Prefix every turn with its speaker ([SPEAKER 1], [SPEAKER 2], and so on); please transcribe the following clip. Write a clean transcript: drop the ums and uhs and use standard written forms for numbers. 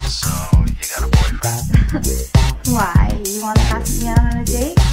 [SPEAKER 1] So, you got a boyfriend?
[SPEAKER 2] Why? You want to ask me out on a date?